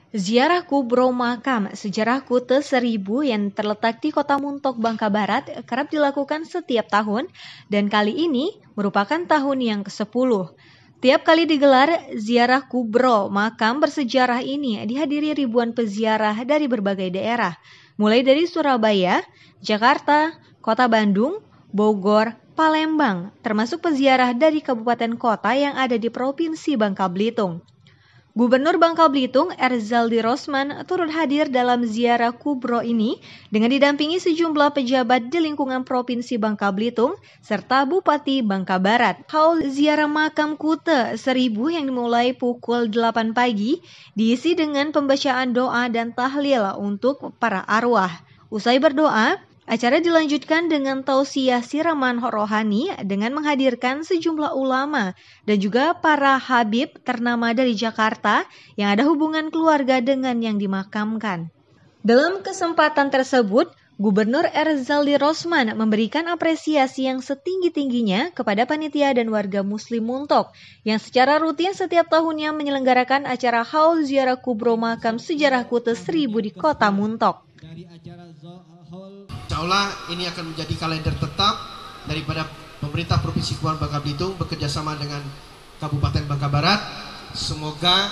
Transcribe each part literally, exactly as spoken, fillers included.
Ziarah kubro makam sejarah Kute Seribu yang terletak di Kota Muntok, Bangka Barat kerap dilakukan setiap tahun dan kali ini merupakan tahun yang kesepuluh. Tiap kali digelar, ziarah kubro makam bersejarah ini dihadiri ribuan peziarah dari berbagai daerah, mulai dari Surabaya, Jakarta, Kota Bandung, Bogor, Palembang, termasuk peziarah dari kabupaten kota yang ada di Provinsi Bangka Belitung. Gubernur Bangka Belitung, Erzaldi Rosman, turut hadir dalam ziarah kubro ini dengan didampingi sejumlah pejabat di lingkungan Provinsi Bangka Belitung serta Bupati Bangka Barat. Haul ziarah makam Kute Seribu yang dimulai pukul delapan pagi diisi dengan pembacaan doa dan tahlil untuk para arwah. Usai berdoa, acara dilanjutkan dengan tausiah siraman rohani dengan menghadirkan sejumlah ulama dan juga para habib ternama dari Jakarta yang ada hubungan keluarga dengan yang dimakamkan. Dalam kesempatan tersebut, Gubernur Erzaldi Rosman memberikan apresiasi yang setinggi-tingginya kepada panitia dan warga Muslim Muntok yang secara rutin setiap tahunnya menyelenggarakan acara haul ziarah kubro makam sejarah Kute Seribu di Kota Muntok. Insya Allah ini akan menjadi kalender tetap daripada pemerintah Provinsi Kepulauan Bangka Belitung bekerjasama dengan Kabupaten Bangka Barat. Semoga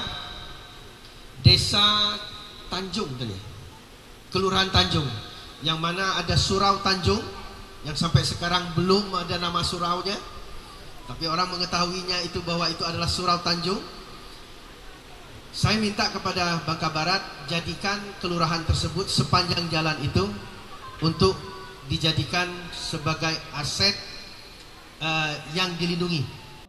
desa Tanjung, Kelurahan Tanjung, yang mana ada Surau Tanjung, yang sampai sekarang belum ada nama suraunya, tapi orang mengetahuinya itu bahwa itu adalah Surau Tanjung. Saya minta kepada Bangka Barat, jadikan kelurahan tersebut sepanjang jalan itu untuk dijadikan sebagai aset uh, yang dilindungi.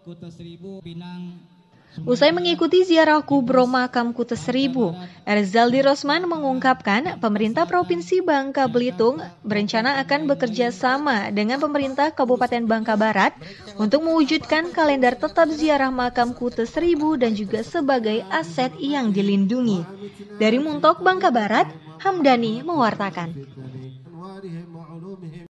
Usai mengikuti ziarah kubro makam Kute Seribu, Erzaldi Rosman mengungkapkan pemerintah Provinsi Bangka Belitung berencana akan bekerja sama dengan pemerintah Kabupaten Bangka Barat untuk mewujudkan kalender tetap ziarah makam Kute Seribu dan juga sebagai aset yang dilindungi. Dari Muntok, Bangka Barat, Hamdani mewartakan.